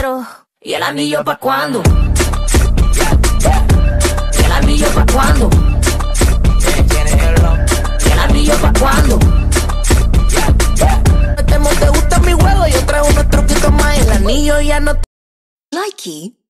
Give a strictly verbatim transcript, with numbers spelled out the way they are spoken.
quiero. ¿Y el anillo pa' cuándo? ¿Y el anillo pa' cuándo? ¿Y el anillo pa' cuándo? Te gusta mi juego, yo traigo unos truquitos más. El anillo ya no... Likey.